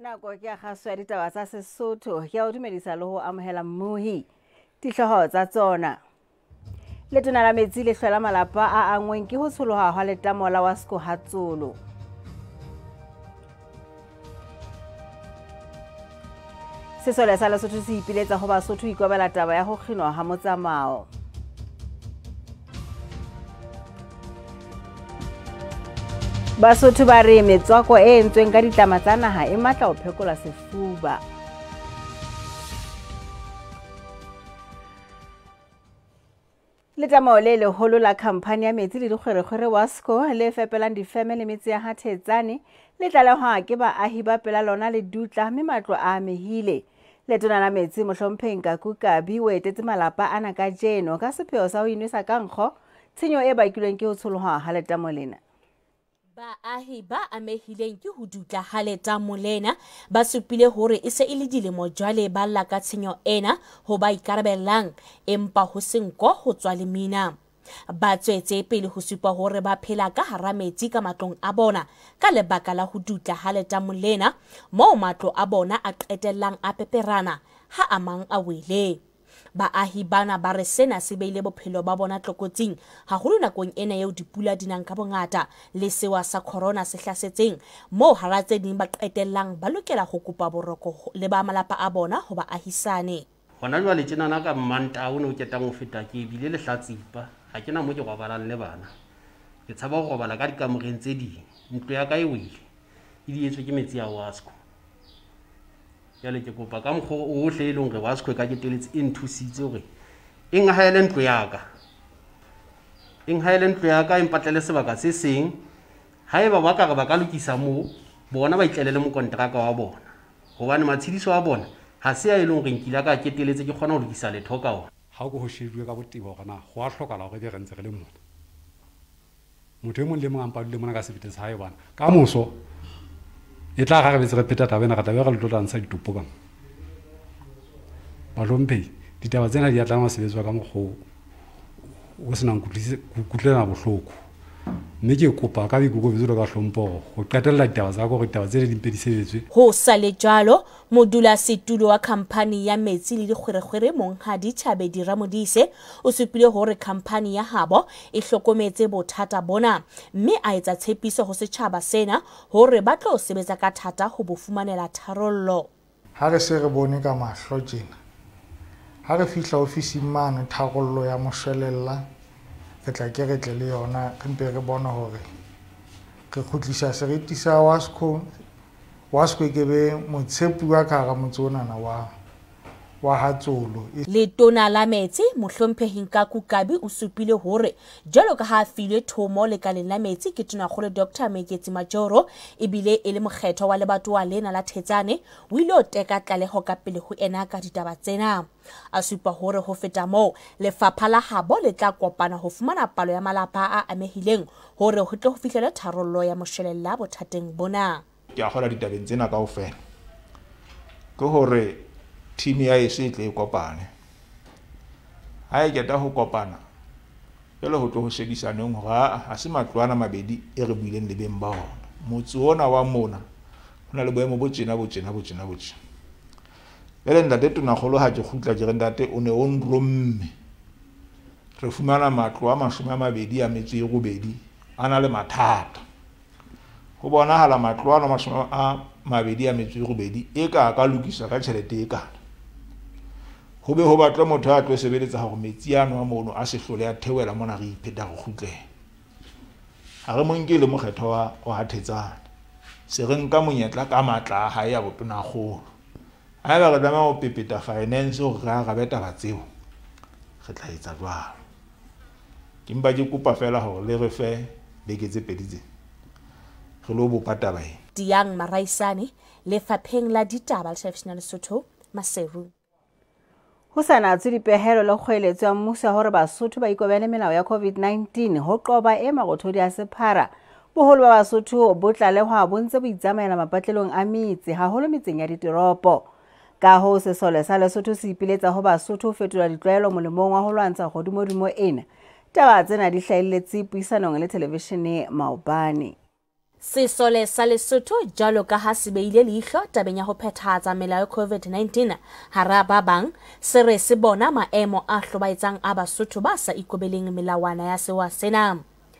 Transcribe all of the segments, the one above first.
Nako ke a kgaso ya ditaba tsa Sesotho ke a o dumedisa le ho amohela mmohi dihlooho tsa tsona. Letona la metsi le hlola malapa a angweng ke ho tsholoha ha letamo la Wasko Hatsolo. Sesole sa Lesotho se ipiletsa ho Basotho ikobela taba ya ho kginwa ha motsamao. Basotho ba re metswako e entsweng ka ditlama tsa naha e matla ho phekola sefuba. Letamo le leholo la khamphani ya metsi le dikgwerekgwere Wasko le fepelang difeme le metse ya Hathetsane le tlalehwa ke baahi ba pela lona le dutla mme matlo a amehile. Letona la metsi Mohlomphehi Kakukabi o etetse malapa ana ka jeno ka sepheo sa ho inwesa ka nkgo tshenyo e bakilweng ke ho tsholwa ha letamo lena. Baahi ba amehileng ke ho dutla ha letamo lena ba supile hore e se e le dilemo jwale ba lla ka tshenyo ena ho ba ikarabellang empa ho senko ho tswa lemina. Ba tswetse pele ho supa hore ba phela ka hara metsi ka matlong a bona ka lebaka la ho dutla ha letamo lena moo matlo a bona a qetellang a peperana ha a mang a wele. Baahi bana ba re sena se beile bophelo ba bona tlokotsing haholo nakong ena eo dipula di nang ka bongata le sewa sa corona se hlasetseng moo hara tse ding ba qetellang ba lokela ho kopa boroko le ba malapa a bona ho baahisane. Hona jwale tjenana ka Mmanta o ne o ketang ho feta ke bile le hlatsipa ha kena mo ke robalang le bana ke tshaba ho robala ka dikamoreng tse ding ntlo ya ka e wele e dietswe ke metsi a Wasko. Jale ke kopa ka mokgo ohle e leng re Wasko ka keteletse e nthusitse hore e nghaele ntlo ya ka e mpatlele sebaka se seng haeba ba ka re ba ka lokisa moo bona ba itlelele mo kontraka wa bona hobane matshidiso a bona ha se ya e leng re nkila ka keteletse ke kgona ho lokisa letho ka ona. Ha go ho shedwe ka botebo gona go a hlokala hore be re ntse re le mona motho e mong le mong a mpadile mona ka sebete sa hae bana ka moso e tla ga re be se re pheta tabena ga tabe ga le tlotla ntsha ditopo ka Mohlomphehi ditaba tsena di atla mosebetswa ka mokgo o senang kutlena bohloko mme ke kopa ka boikokobetso ka hlompho go qetella ditaba tsa go ditaba tse di mpedisebetswe ho sale jalo modula setulo wa khamphani ya metsi le dikgwerekgwere Monghadi Thabedi Ramodise o supile hore khamphani ya habo e hlokometse bothata bona mme a etsa tshepiso ho setjhaba sena hore ba tlo sebetsa ka thata ho bofumanela tharollo. Ha re se re bone ka mahlo tjena ha re fihla ofising mane tharollo ya moshwelella re tla ke re tle le yona re mpe re bona hore re khutlisa seriti sa Wasko ke be motshepu wa ka ga motsonana wa Hatsolo. Letona la metsi Mohlomphehi Kakukabi o supile hore jalo ka ha filwe thomo lekaleng la metsi ke tonakgolo Dr. Meketsi Majoro ebile e le mokgetho wa lebatowa lena la Thetsane o ile o teka tlaleho ka pele ho ena ka ditaba tsena. A supa hore ho feta moo lefapha la habo le tla kopana ho fumana palo ya malapa a amehileng hore ho tle ho fihlele tharollo ya moshwelella bothateng bona. Ke a gola ditabeng tsena kaofela ke hore team ya e se tle kopane ha e keta ho kopana pele ho tlo ho shedisaneng hore ha se matlwana mabedi e re buileng le beng ba ona motse ona wa mona hona le boemo bo tjena le ntate tonakgolo ha ke khutla ke re ntate o ne o nromme re fumana matlo a 20 a metsi e robedi ana le mathata ho bona hala matlo a 20 a metsi e robedi e ka lokisa ka tjhelete e kana ho be ho batla motho a tlo sebeletsa hore metsi ano a mono a se hlole a thewela mona re ipheta go khutleng ha re monke le mokgetho wa Hathetsane se re nka monyetla ka matla ha ya botonakgolo ha ba re dama ho pepeta finance hore ga beta ba tseo re tla etsa jwalo ke mba ke kopa fela hore le re fe beke tse peditse re lo bo pataba e Diang Maraisane lefapheng la ditaba le Traditional Lesotho Maseru. Ho sana tse dipehelo le kgoeletso ya mmuso hore Basotho ba ikobele melao ya COVID-19 ho qoba e marothodi a sephara boholo ba Basotho bo tlalehwa bo ntse bo itsamaela mapatlelong a metsi haholo metseng ya ditoropo. Ka ho Sesole sa Lesotho se ipiletsa ho Basotho ho fetola ditlwaelo molemong wa ho lwantsha kgodimo ena. Taba tsena di hlahelletse puisanong le televishene maobane. Sesole sa Lesotho jalo ka ha se beile leihlo tabeng ya ho phethahatsa melao ya COVID-19 hara ba bang se re se bona maemo a hlobaetsang a Basotho ba sa ikobeleng melawana ya sewa sena.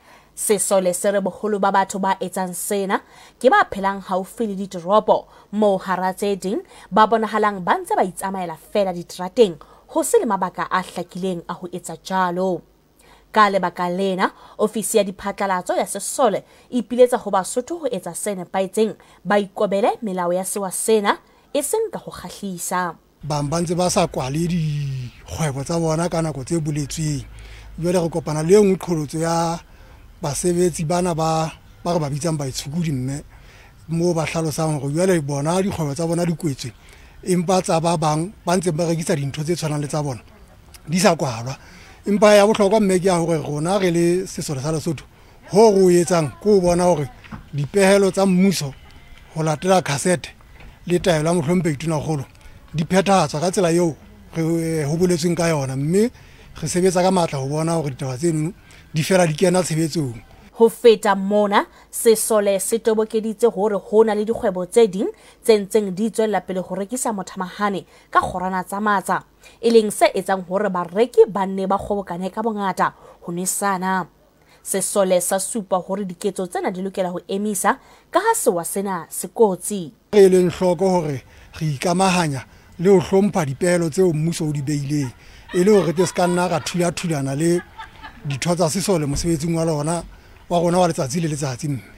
Sesole se re boholo ba batho ba etsang sena ke ba phelang haufi le ditoropo moo hara tse ding ba bonahalang ba ntse ba itsamaela fela diterateng ho se le mabaka a hlakileng a ho etsa jalo. Ka lebaka lena, ofisi ya diphatlalatso ya Sesole e ipiletsa ho Basotho ho etsa se nepahetseng ba ikobele melao ya sewa sena e seng ka ho kgahlisa. Bang ba ntse ba sa kwale dikgwebo tsa bona ka nako tse boletsweng. Jwale re kopana le nngwe qholotso ya basebetsi bana ba re ba bitsang baitshukudi mme moo ba hlalosang hore jwale bona dikgwebo tsa bona di kwetswe empa tsa ba bang ba ntse ba rekisa dintho tse tshwanang le tsa bona di sa kwalwa. Empa ya bohlokwa mme ke ya hore rona re le Sesole sa Lesotho ho go etsang ko bona hore dipehelo tsa mmuso ho latela cassette le taelo ya mohlompe ituna kgolo di phethahatswa ka tsela eo re ho boletsweng ka yona, mme re sebetsa ka matla ho bona hore ditaba tseno di fela di kena tshebetsong. Ho feta mona, Sesole se tobokeditse hore hona le dikgwebo tse ding tse ntseng di tswella pele ho rekisa mothamahane ka kgorana tsa matsa, e leng se etsang hore bareki ba nne ba kgobokane ka bongata ho nesana. Sesole sa supa hore diketso tsena di lokela ho emisa ka ha sewa sena se kotsi. Re leng hloko hore re ikamahanya le ho hlompha dipehelo tseo mmuso o di beileng, e le hore re se ka nna ra thulana le ditho tsa Sesole mosebetsing wa lona wa rona wa letsatsi le letsatsi. Mme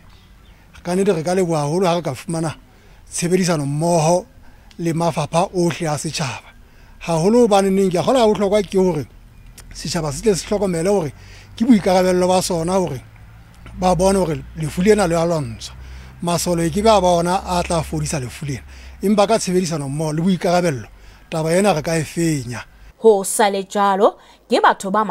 ka nnete re ka leboha haholo ha re ka fumana tshebedisano mmoho le mafapha ohle a setjhaba, haholo hobane neng ke kgola bohlokwa ke hore setjhaba se tle se hlokomele hore ke boikarabello ba sona hore ba bone hore lefu lena le a lwantsha. Masole ke ba bona a tla fodisa lefu lena, empa ka tshebedisano mmoho le boikarabello taba ena re ka e fenya. Ho sale jalo ke batho ba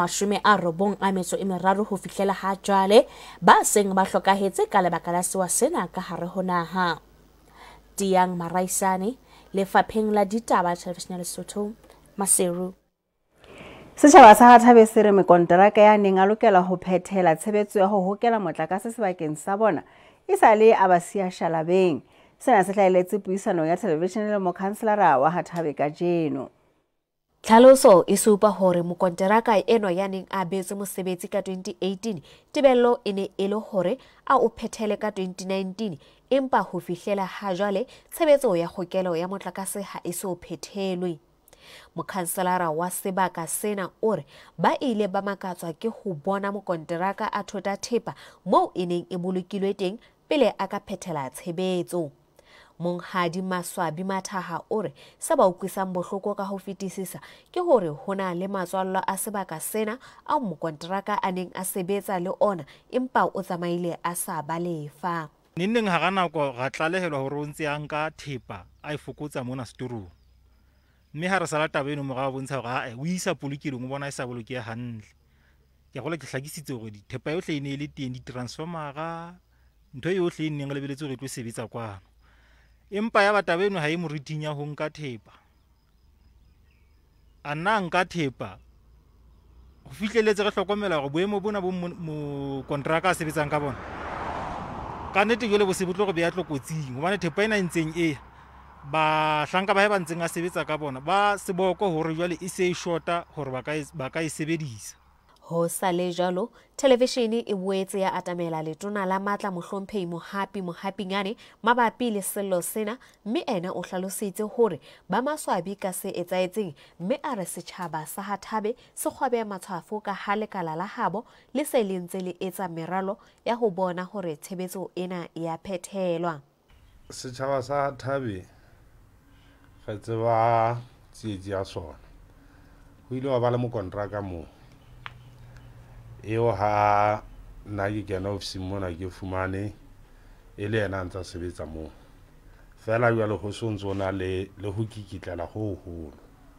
93 ho fihlela ha jwale ba seng ba hlokahetse ka lebaka la sewa sena ka hare ho naha. Tiang Maraisane, Lefapheng la Ditaba Television ya Lesotho, Maseru. Setjhaba sa Hathabe se re mekonteraka ya neng a lokela ho phethela tshebetso ya ho hokela motlakase sebakeng sa bona e sale a ba siya shalabeng. Sena se hlaheletse puisano ya television le mokhanselara wa Hathabe ka jeno. Tlhaloso e supa hore mokonteraka eno ya neng a betse mosebetsi ka 2018 tebello e ne e le hore a o phethele ka 2019, empa ho fihlela ha jwale tshebetso ya hokelo ya motlakase ha e so phethelwe. Mokhanselara wa sebaka sena o re ba ile ba makatswa ke ho bona mokonteraka a thota thepa moo e neng e bolokilwe teng pele a ka phethela tshebetso. Monghadi Maswabi Mathaha o re sa ba utlwisang bohloko ka ho fetisisa ke hore hona le matswallo a sebaka sena a mokonteraka a neng a sebetsa le ona empa o tsamaile a sa balefa. Neng ha gana go ga tlalehelwa hore o ntse a nka thepa a ifokotsa mona setorong, mme ha re sala taba eno moga bontsha hore o isa polokilong o bona e sa bolokeha hantle. Ke gola ke hlakisitse hore dithepa yohle e ne le teng, di-transformera ntho yohle e neng lebeletse hore e tlo sebetsa kwano, empa ya bataba eno ha e moriting ya ho nka thepa. A nna nka thepa ho fihleletse re hlokomela hore boemo bona bo mo kontraka a sebetsang ka bona ka nnete jwale bo se botlo go beya tlokotsing, hobane thepa ena ntseng e ba hlanka ba ba ntseng a sebetsa ka bona ba seboko hore jwale e se e shota hore ba ka e sebedisa. Ho sale jalo, televishene e boetse ya atamela letona la matla mohlomphehi Mohapinyane mabapi le sello sena, mme ena o hlalositse hore ba maswabi ka se etsaetseng, mme a re setjhaba sa Hathabe se kgwabe matshwafo ka ha lekala la habo le se le ntse le etsa meralo ya ho bona hore tshebetso ena e a phethelwa. Setjhaba sa Hathabe ga tseba tsietsi ya sona, ho ile wa ba le mokontraka moo eo ha nna ke kena ofising mona ke fumane e le yena ntse a sebetsa moo fela jwale ho so ntso na le ho kikitlela ho holo,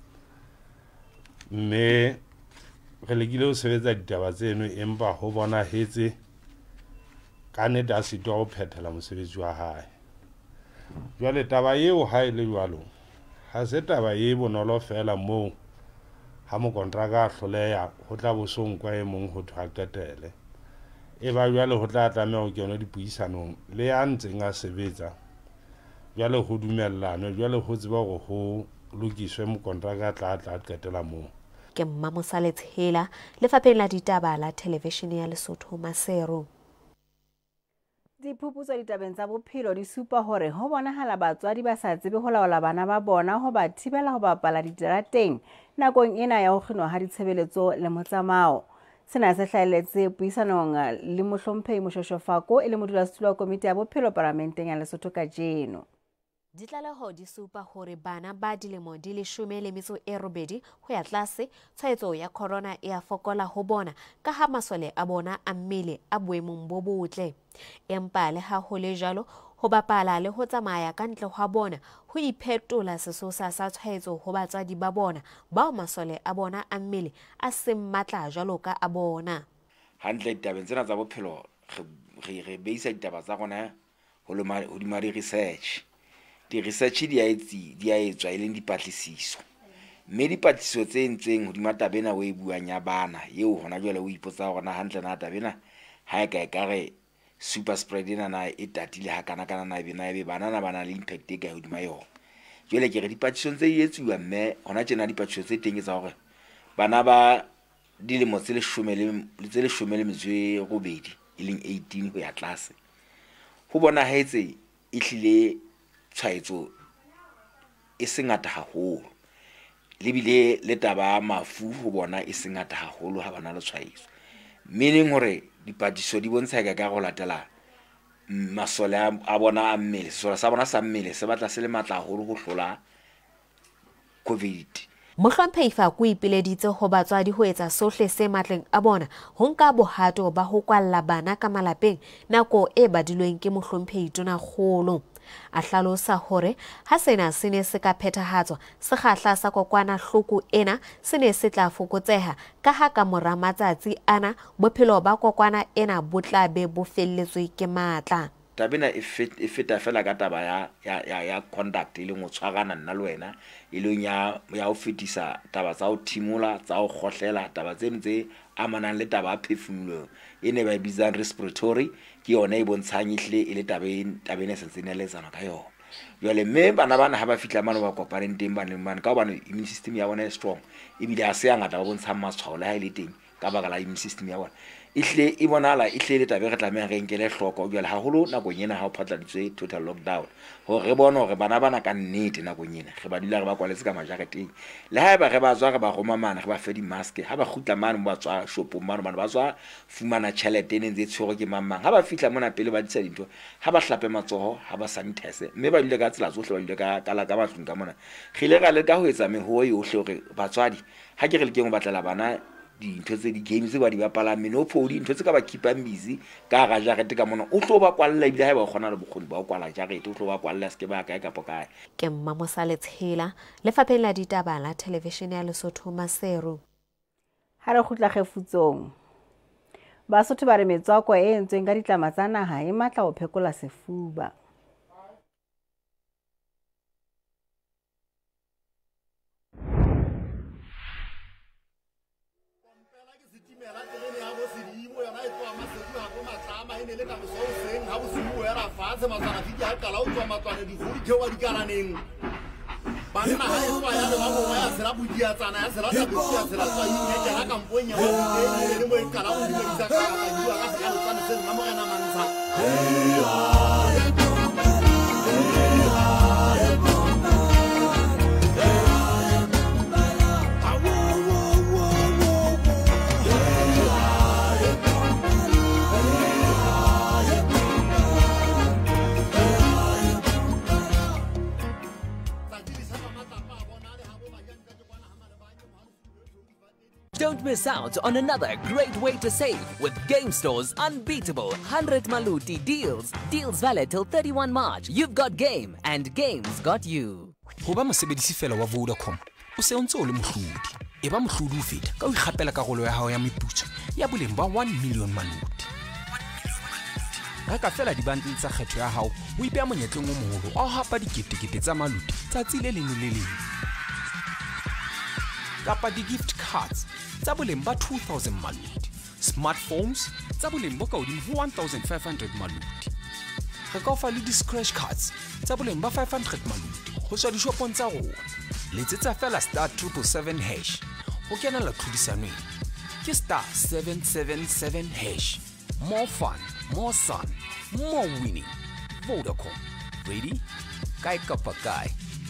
mme re lekile ho sebetsa ditaba tseno empa ho bona hetse ka nnete a sitwa ho phethela mosebetsi wa hae. Jwale taba eo ha e le jwalo ha se taba e bonolo fela moo ha mokontraka a hloleha ho tla bo sonkwa e mong ho thwa qetele, e ba jwale ho tla tlameha ho kenwa dipuisanong le ya ntseng a sebetsa jwale ho dumellano jwale ho tseba hore ho lokiswe mokontraka tla qetela moo. Ke Mmamosa Letshela, lefapheng la ditaba la television ya Lesotho Masero. Diphuputso ditabeng tsa bophelo di supa hore ho bonahala batswadi ba sa tsebe ho laola bana ba bona ho ba thibela ho bapala diterateng nakong ena ya ho kginwa ha ditshebeletso le motsamao. Sena se hlahelletse puisanong le mohlomphehi Moshoshophako e le modulasetulo wa komiti ya bophelo Parlamenteng ya Lesotho kajeno. Ditlaleho di supa hore bana ba dilemo di 18 ho ya tlase tshwaetso ya corona e a fokola ho bona ka ha masole a bona a mmele a boemong bo botle. Empa le ha ho le jalo, ho bapala le ho tsamaya ka ntle hwa bona ho iphetola sesosa sa tshwaetso ho batswadi ba bona bao masole a bona a mmele a seng matla jwalo ka a bona. Hantle ditabeng tsena tsa bophelo re beisa ditaba tsa rona hodima research. Di-research di a etswa e leng dipatlisiso. Mme dipatlisiso tse ntseng hodima tabena o e buang ya bana eo hona jwale o ipotsa rona hantle na tabena ha e ka ekare super spread na e tatile ha kana na ebe bana bana le impact e ka hodima yona. Jwale ke re dipatlisiso tse di etsuwa mme hona tjena dipatlisiso tse teng tsa hore bana ba dilemo tse 18 e leng 18 ho ya tlase ho bona haetse ehlile tshwaetso e sengata haholo lebile le taba mafu ho bona e sengata haholo ha bana le tshwaetso, meaning hore dipatiso di bontsha ka go latela masole a bona a mmele. Sesola sa bona sa mmele se batla se le matla haholo ho hlola COVID. Mohlomphehi Faku o ipileditse ho batswadi ho etsa sohle se matleng a bona ho nka bohato ba ho kwalla bana ka malapeng nako e badilweng ke mohlomphehi Tonakgolo. A hlalosa hore ha sena se ne se ka phethahatswa sekgahla sa kokwana hloko ena se ne se tla fokotseha ka ha ka mora matsatsi ana bophelo ba kokwana ena bo tla be bo felletswe ke matla. Tabena e feta fela ka taba ya conduct e leng o tshwarana nna le wena e leng ya ho fetisa taba tsa ho thimola tsa ho khohlela taba tse ntse amanang le taba phefumolo e ne ba bizang respiratory ke yona e bontshang ehle e le tabene se tseneletsana ka yona. Jwale mme bana ha ba fitla mano ba kopaneng teng bana ka hobane immune system ya bona e strong ebile a se ya ngata ba bontshang matshwao le ha ile teng ka baka la immune system ya bona ihle e bonala ihle le tabe re tlameha re nkele hloko jwale haholo nakong ena ha o phatladitswe total lockdown ho re bona hore bana ka nnete nakong ena re ba dula re ba kwaletse ka majareteng le ha ba re ba tswa re ba roma mana re ba fe di mask ha ba khutla mane ba tswa shopong mane ba tswa fumana chalete ene ntse tshwero ke mamang ha ba fitla mona pele ba ditsa dintho ha ba hlape matsoho ha ba sanitize mme ba dile ka tsela tsohle ba dile ka la ka batlung ka mona khile ga le ka ho etsa meho yohle hore batswadi ha ke re le keng batlela bana dintho tse di games ba di bapala Monopoly ntho tse ka ba keepang busy ka ga jarete ka mona o tlo ba kwalla ibile ha ba khona le bokgoni ba o kwala jarete o tlo ba kwalla se ke ba kae ka pokae. Ke Mmamosa Letshela, lefapheng la ditaba la television ya Lesotho Masero. Ha re khutla kgefutsong Basotho ba re metswako e entsweng ka ditlama tsa naha e matla ho phekola sefuba. Don't miss out on another great way to save with Game Store's unbeatable 100 Maluti deals. Deals valid till 31 March. You've got game and game's got you. Hoba mosebedisi fela wa Vodacom. O se o ntse o le mohlodi. Eba mohlodi o feta ka o ikgapela karolo ya hao ya meputso ya boleng ba 1 million Maluti. Reka fela dibundle tsa kgetho ya hao o ipeha monyetleng o moholo wa ho hapa diketekete tsa Maluti tsatsi le leng le leng. Kapa di gift cards tsa boleng ba 2000 Maluti. smartphones tsa boleng bo ka hodimo ho 1500 maludi. Re ka o fa le di-scratch cards tsa boleng ba 500 maludi ho tswa dishopong tsa rona. Letsetsa fela *777# ho kenela tlhodisanong ke *777#. More fun, more sun, more winning. Vodacom. Ready? Kai kapa kai.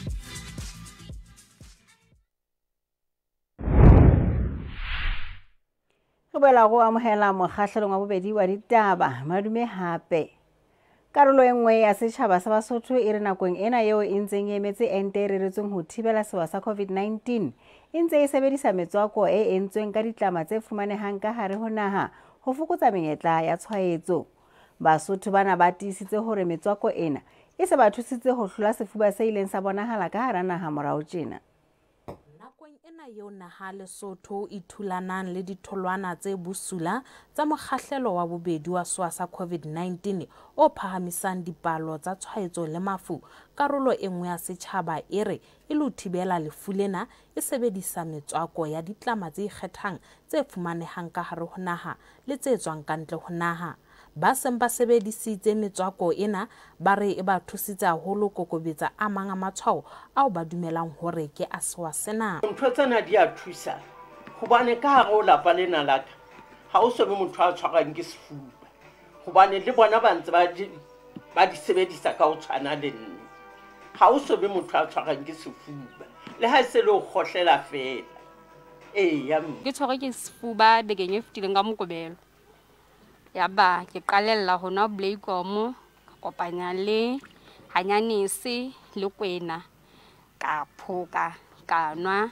Re boela go amohela mokgahlelong wa bobedi wa ditaba madume hape. Karolo e nngwe ya setjhaba sa Basotho e re nakong ena eo e ntseng e emetse ente e reretsweng ho thibela sewa sa COVID-19 e ntse e sebedisa metswako e entsweng ka ditlama tse fumanehang ka hare ho naha ho fokotsa menyetla ya tshwaetso. Basotho bana ba tiisitse hore metswako ena e se ba thusitse ho hlola sefuba se ileng sa bonahala ka hara naha morao tjena. Nakong ena eo naha Lesotho e thulanang le ditholwana tse busula tsa mokgahlelo wa bobedi wa sewa sa COVID-19 o phahamisang dipalo tsa tshwaetso le mafu, karolo e nngwe ya setjhaba e re e lo thibela lefu lena e sebedisa metswako ya ditlama tse ikgethang tse fumanehang ka hare ho naha le tse tswang ka ntle ho naha. Ba seng ba sebedisitse metswako ena ba re e ba thusitse haholo kokobetsa a mang a matshwao ao ba dumelang hore ke a sewa sena. Ntho tsena di a thusa hobane ka hare ho lapa lena la ka ha o so be motho a tshwarang ke sefuba hobane le bona ba ntse ba di sebedisa ka ho tshwana le nna. Ha o so be motho a tshwarang ke sefuba le ha se le ho kgohlela fela. Eya ke tshwara ke sefuba bekeng e fetileng ka Mokobelo. Ya ba ke qalella ho nwa Blakeomo ka kopanya le hanyanese le kwena ka phoka ka nwa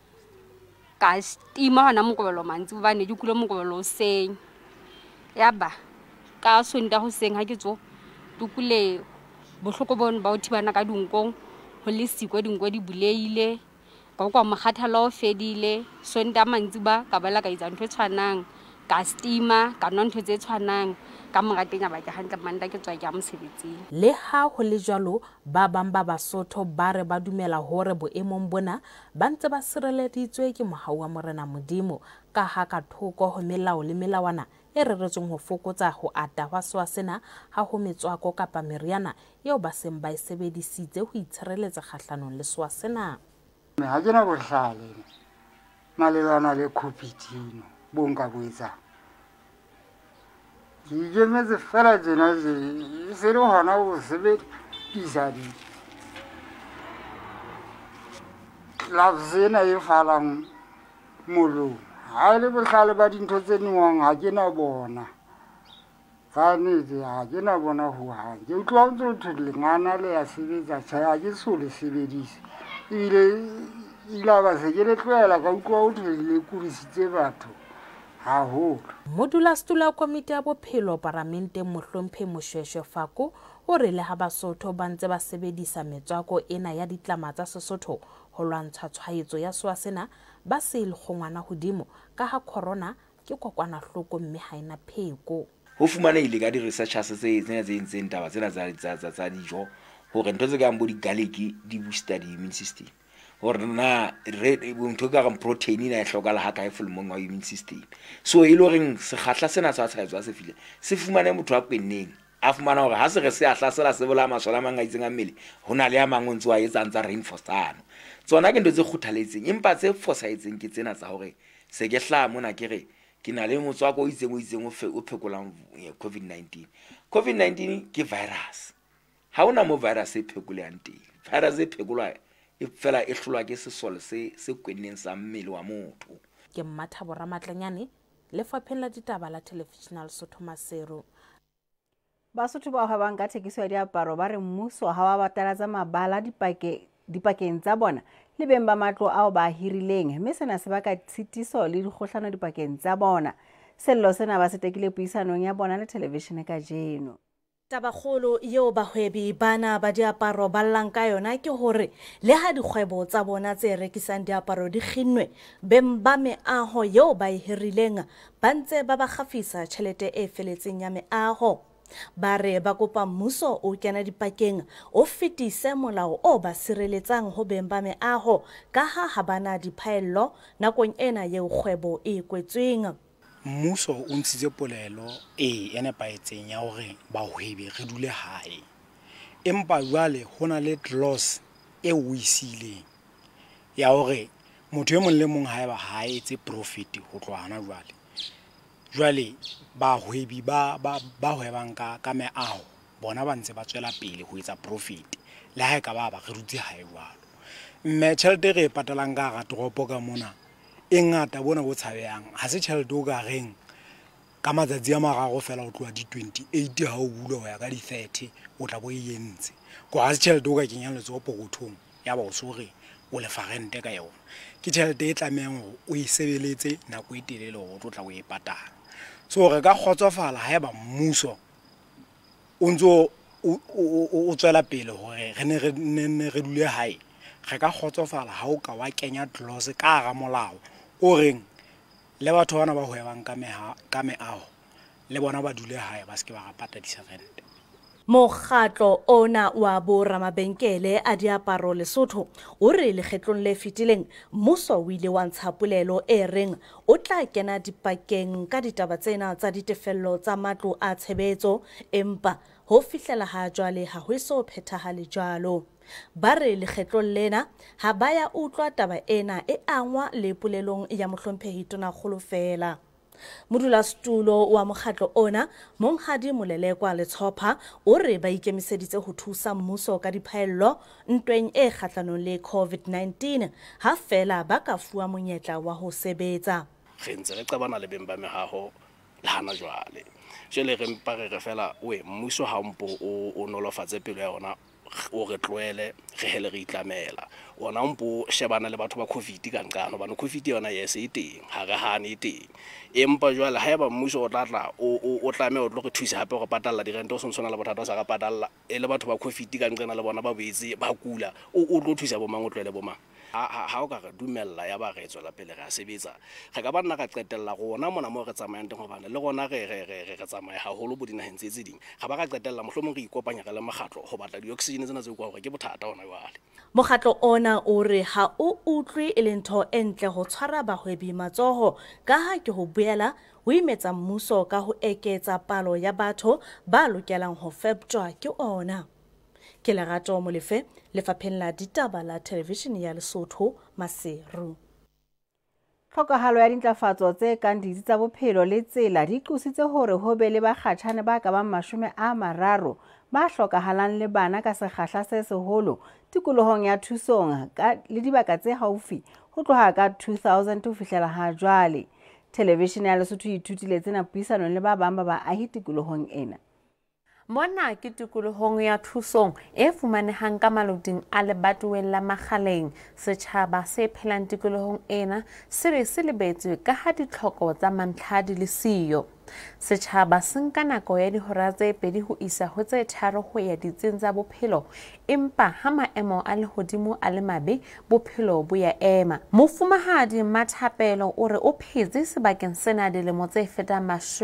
ka stima hona Mokobelo mantsi ba ne di kula Mokobelo seng. Ya ba ka Sonta ho seng ha ke tso dukule bohloko bona ba o thibana ka dinkong ho le siko dinko di buleile ka kwa makgathalo o fedile. Sonta mantsi ba ka bala ka itsa ntho tshwanang ka stima ka nwa ntho tse tshwanang ka moratenya ba ke hantle manda ke tswa ke a mosebetsing. Le ha ho le jwalo ba bang ba Basotho ba re ba dumela hore boemong bona ba ntse ba sireleditswe ke mohau wa Morena Modimo ka ha ka thoko ho melao le melawana e reretsweng ho fokotsa ho ata hwa sewa sena ha ho metswako kapa meriana eo ba seng ba e sebedisitse ho itshireletsa kgahlanong le sewa sena. Ha ke na bohlale malebana le COVID-19 bonka boetsa ke ikemetse fela tjena se le hona ho sebedisa lafsena e falang molong. Ha le bohlale ba dintho tse nngwang ha ke na bona ka nnete ha ke na bona ho hang. Ke utlwa ntse ho thwe lengana le ya sebetsa tjhe ha ke so le sebedise ebile ilaba se ke le tlohela ka utlwa ho thwe le kurisitse batho. Modulasetulo wa komiti ya bophelo Parlamenteng Mohlomphe Moshweshwe Faku o re le ha Basotho ba ntse ba sebedisa metswako ena ya ditlama tsa Sesotho ho lwantsha tshwaetso ya sewa sena ba se le kgongwana hodimo ka ha corona ke kokwanahloko mme ha ena pheko. Ho fumanehile ka di-researchers tse entseng taba tsena tsa dijo hore ntho tse kang bo di-garlic di booster di-immune system hore na ntho ka protein na e hlokala ha kae fulmong wa immune system. So e lo reng se khatla sena sa tshwaetso se file se fumane motho a kwenneng a fumana hore ha se re se a hlasela se bola maswala mang a itseng a mmele hona le a mangwe a etsa ntsa reinforcement tsona ke ntho tse khuthaletseng empa tse fosahetseng ke tsena tsa hore se ke hla mona ke re ke na le motswako o itseng o phekolang COVID-19 ke virus ha ona mo virus e phekolang teng. Virus e phekolwa e fela e hlolwa ke sesole se kwenneng sa mmele wa motho. Ke Mmathabo Ramatlanyane lefapheng la ditaba la Televisional Lesotho Masero. Basotho ba ha bang ka thekiso ya diaparo ba re mmuso ha wa batalatsa mabala dipakeng tsa bona le beng ba matlo ao ba hirileng mme sena se baka tshitiso le dikgohlano dipakeng tsa bona. Sello sena ba se tekile puisanong ya bona le television ka jeno. Tabakgolo eo bahwebi bana ba diaparo ba llang ka yona ke hore le ha dikgwebo tsa bona tse rekisang diaparo di kginnwe beng ba meaho eo ba e hirileng ba ntse ba ba kgafisa tjhelete e feletseng ya meaho. Ba re ba kopa mmuso o kena dipakeng o fetise molao o ba sireletsang ho beng ba meaho ka ha bana diphaello nakong ena eo kgwebo e kwetsweng. mmuso o ntshitse polelo e nepaetseng ya hore bahwebi re dule hae, empa jwale ho na le clause e o isileng ya hore motho e mong le mong haeba ha etse profit ho tloha hana jwale bahwebi ba hwebang ka meaho bona ba ntse ba tswela pele ho etsa profit le ha eka ba re dutse hae jwalo. Mme tjhelete re e patalang ka hara toropo ka mona e ngata bona bo tshabehang, ha se tjhelete o ka reng ka matsatsi a mararo fela ho tloha di-28 ha o bula ho ya ka di-30 o tla bo e entse ko ha se tjhelete o ka kenyang letsoho pokothong ya ba o so re o lefa rente ka yona. Ke tjhelete e tlamehang hore o e sebeletse nako e telele hore o tlo tla o e patala. So re ka kgotsofala haeba mmuso o ntso o tswela pele hore re ne re dule hae, re ka kgotsofala ha o ka wa kenya clause ka hara molao o reng le batho bana ba hwebang ka meaho le bona ba dule hae ba se ke ba ga patadisa rente. Mokgatlo ona wa boramabenkele a diaparo Lesotho o re lekgetlong le fetileng mmuso o ile wa ntsha polelo e reng o tla kena dipakeng ka ditaba tsena tsa ditefello tsa matlo a tshebetso, empa ho fihlela ha jwale ha ho eso phethahale jwalo. Ba re lekgetlong lena ha ba ya utlwa taba ena e angwa le polelong ya mohlomphehi Tonakgolo fela. Modulasetulo wa mokgatlo ona Monghadi Molelekwa Letshopha o re ba ikemiseditse ho thusa mmuso ka diphaello ntweng e kgahlanong le COVID-19 ha fela ba ka fuwa monyetla wa ho sebetsa. Re ntse re qabana le beng ba mehaho le hana jwale. Jwale re mpa re fela mmuso ha mpo o nolofatse pelo ya ona o re tloele re hele re itlamela ona mpo shebana le batho ba COVID ka nqano bana COVID yona yes e teng ha re hane e teng, empa jwale haeba mmuso o tlatla o tlame o tlo re thusa hape go patalla dirente o sona le bothata sa ga patalla e le batho ba COVID ka nqena le bona ba boetse ba kula o tlo thusa bo mang o tlwele bo mang. Ha o ka re dumella ya ba re tswela pele re a sebetsa re ka banna ka qetella gona mona mo re tsamayang teng hobane le gona re tsamaya haholo bo dinaheng tse ding ga ba ka qetella mohlomong re ikopanya ka le makgatlo go batla di-oxygen tsena tse kwa gore ke bothata ona jwale. Mokgatlo ona o re ha o utlwe e le ntho e ntle ho tshwara bahwebi matsoho ka ha ke ho boela o imetsa mmuso ka ho eketsa palo ya batho ba lokelang ho feptwa ke ona. Ke Lerato Molefe, Lefapheng la Ditaba la Television ya Lesotho, Maseru. Tlhokahalo ya dintlafatso tse kang ditsi tsa bophelo le tsela di qositse hore ho be le bakgatjhane ba ka bang 30 ba hlokahalang le bana ka sekgahla se seholo tikolohong ya thusong le dibaka tse haufi ho tloha ka 2000 ho fihlela ha jwale. Television ya Lesotho e ithutile tsena puisanong le ba bang ba baahi tikolohong ena. Mona ke tikolohong ya thusong e fumanehang ka maloteng a lebatoweng la Makgaleng. Setjhaba se phelang tikolohong ena se re se lebetswe ka ha ditlhoko tsa mantlha di le siyo. Setjhaba se nka nako ya dihora tse 2 ho isa ho tse 3 ho ya ditsing tsa bophelo, empa ha maemo a lehodimo a le mabe bophelo bo ya ema. Mofumahadi Mathapelo o re o phetse sebakeng sena dilemo tse fetang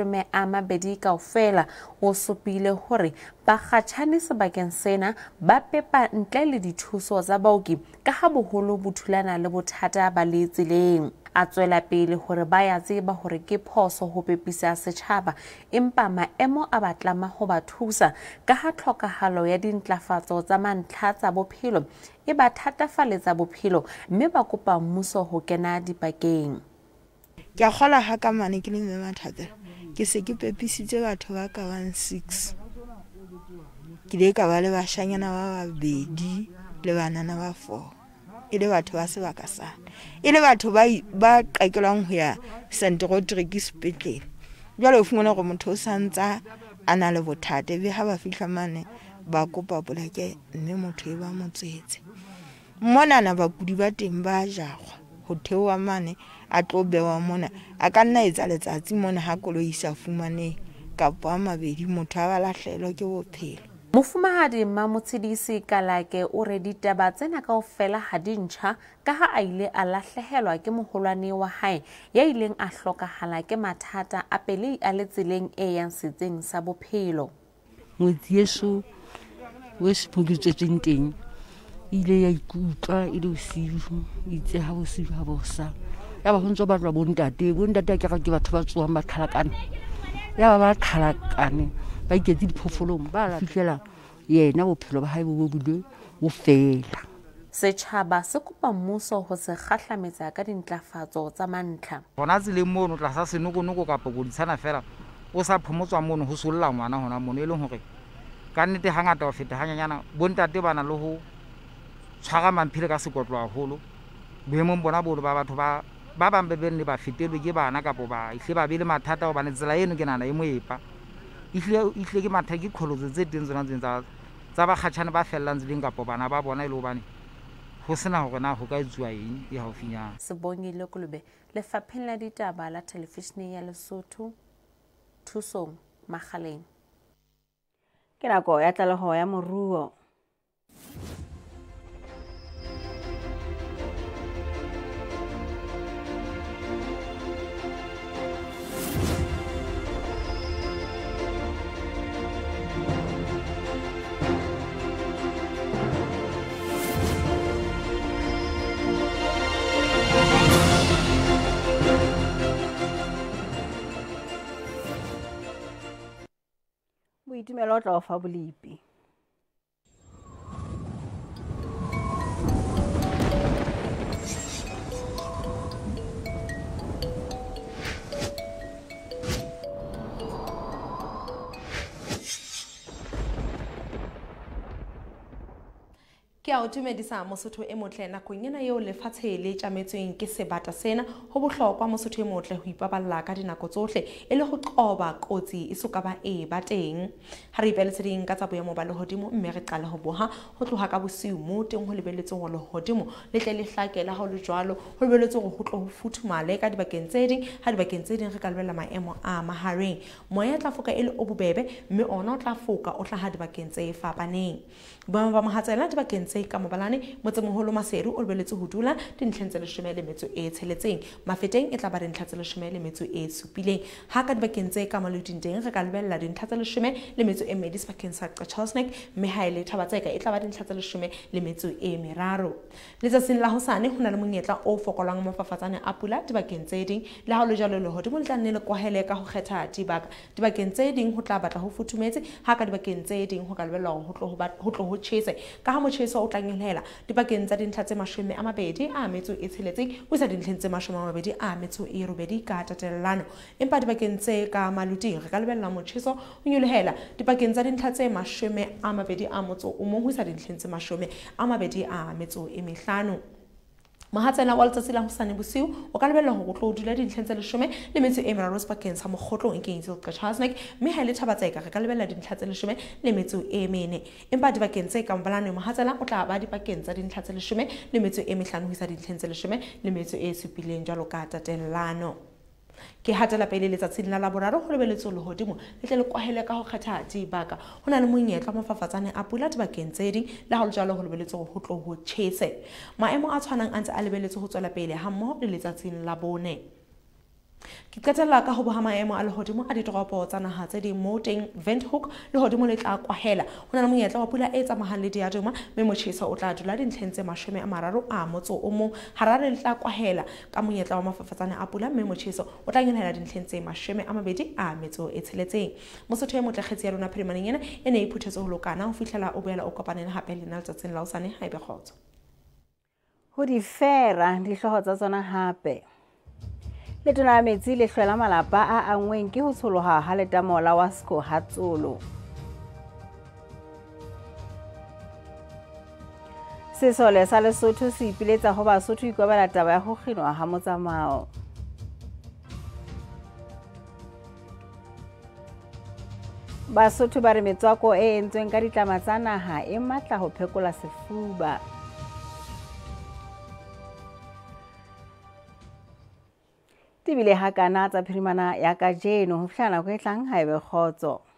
20 kaofela, o supile hore bakgatjhane sebakeng sena ba pepa ntle le dithuso tsa baoki ka ha boholo bo thulana le bothata ba le tseleng. A tswela pele hore ba ya tseba hore ke phoso ho pepisa setjhaba, empa maemo a batlama ho ba thusa ka ha tlhokahalo ya dintlafatso tsa mantlha tsa bophelo e ba thatafaletsa bophelo, mme ba kopa mmuso ho kena dipakeng. Ke kgola ha ka mane ke le Mathapelo ke se ke pepisitse batho ba ka 6 ke le ka ba le bashanyana ba 2 le banana ba 4 e le batho ba sebaka sana e le batho ba qakelwang ho ya St Rodrigue sepetlele. Jwale o fumana gore motho o santsa ana le bothata be ha ba fihla mane ba kopa poleke mme motho e ba motsetse mona na bakudi ba teng ba jagwa ho theowa mane a tlo bewa mona a ka nna etsa letsatsi mona ha koloi sa fumane kapo a mabedi motho a ba lahlelwa ke bophelo. Mofumahadi Mamotshedisi Kalake o re ditaba tsena kaofela ha di ntjha ka ha a ile a lahlehelwa ke moholwane wa hae ya ileng a hlokahala ke mathata a pelei a le tseleng e yang setseng sa bophelo. Ngwetsi yeso we sepoketsweng teng ile ya ikutlwa ile bosiu itse ha bosiu ha bosa ya ba ho ntso batlwa bontate a ke batho ba tsoang ba tlhalakane ya ba tlhalakane ba iketse diphoofolong ba la fihlela yena bophelo ba hae bo bule bo fela. Setjhaba se kopa mmuso ho se kgahlametsa ka dintlafatso tsa mantlha. Hona tseleng mono tlasa senokonoko kapa go ditshana fela o sa phomotswa mono ho solla ngwana hona mono e leng hore ka nnete hangata ho feta hanyanyana bontate bana le ho tshwara mamphile ka sekotlo haholo boemong bona bolo ba batho ba bang be benne ba fetelwe ke bana kapa ba ihle ba be le mathata ho bane tsela eno ke nana e moepa ihle ke mathata ke kholotse tse teng tsona tsa ba khatshane ba fellang tseleng kapa bana ba bona e le hobane ho sena hore na ho ka etsuwa eng e haufinyana. Sebongile Kolobe, Lefapheng la Ditaba la Televishene ya Lesotho, Thusong Magaleng. Ke nako ya tlaleho ya moruo. Boitumelo o tla o fa bolipi. Ke a o dumedisa Mosotho e motle nakong ena eo lefatshe le tjametsweng ke sebata sena ho bohlokwa Mosotho e motle ho ipaballa ka dinako tsohle e le ho qoba kotsi e soka ba e ba teng. Ha re ipeletseng ka tsa boemo ba lehodimo mme re qala ho boha ho tloha ka bosiu mo teng ho lebelletswe ho lehodimo le tle le hlakela ha le jwalo ho lebelletswe ho tlo ho futhumale ka dibakeng tse ding ha dibakeng tse ding re ka lebella maemo a mahareng moya tla foka e le o bobebe mme ona o tla foka o tla ha dibakeng tse fapaneng. Boemo ba mohatsela dibakeng tse ka Mabalane motsemoholo Maseru o lebelletswe ho dula dintlheng tse 16 mafeteng e tla ba dintlha tse 17 ha ka dibakeng tse ka Maloteng teng re ka lebella dintlha tse 12 sebakeng sa Qachosnek mme ha ile Thaba tseka e tla ba dintlha tse 13. Letsatsing la hosane ho na le monyetla o fokolang mafafatsane a pula dibakeng tse ding le ha le jalo le hodimo le tla nne le kwahele ka ho kgetha dibakeng tse ding ho tla batla ho futhumetse ha ka dibakeng tse ding ho ka lebella ho tlo ho tjhese ka ha motjheso o tla nyehela dibakeng tsa dintlha tse 26 ho isa dintlheng tse 28 ka tatellano empa dibakeng tse ka Maloteng re ka lebella motjheso o nyehela dibakeng tsa dintlha tse 21 ho isa dintlheng tse 25. Mohatsela wa letsatsi la hosane bosiu o ka lebella hore o tlo dula dintlheng tse 13 sebakeng sa Mokgotlong e kenyeditswe Qachosnek mme ha ile Thaba tseka re ka lebella dintlha tse 14 empa dibakeng tse ka Mabalane mohatsela o tla ba dibakeng tsa dintlha tse 15 ho isa dintlheng tse 17 jwalo ka tatellano. Ke hatela pele letsatsing la Laboraro ho lebelletswe lehodimo le tle le kwahele ka ho kgetha dibaka ho na le monyetla mafafatsane a pula dibakeng tse ding le ha le jalo ho lebelletswe ho tlo ho tjhese maemo a tshwanang a ntse a lebelletswe ho tswela pele ha mmoho le letsatsing la bone. Ke qetella ka ho boha maemo a lehodimo a ditoropo tsa naha tse ding mo teng Windhoek lehodimo le tla kwahela ho na le monyetla wa pula e tsamayang le diaduma mme motjheso o tla dula dintlheng tse 31 Harare le tla kwahela ka monyetla wa mafafatsane a pula mme motjheso o tla nyehela dintlheng tse 26. Mosotho e motle kgetsi ya lona phirimaneng ena e ne e phuthetse ho lokana ho fihlela o boela o kopaneng hape le letsatsing la hosane ha ebe kgotso ho di fera dihloho tsa tsona hape. Letona la metsi le hloela malapa a angweng ke ho tsholoha ha letamo la Wasco Hatsolo. Sesole sa Lesotho se ipiletsa ho Basotho ikobela taba ya ho kginwa ha motsamao. Basotho ba re metswako e entsweng ka ditlama tsa naha e matla ho phekola sefuba. Tibile hakana tsa phirimana ya kajeno ho fihla nako e tlang ha ebe kgotso.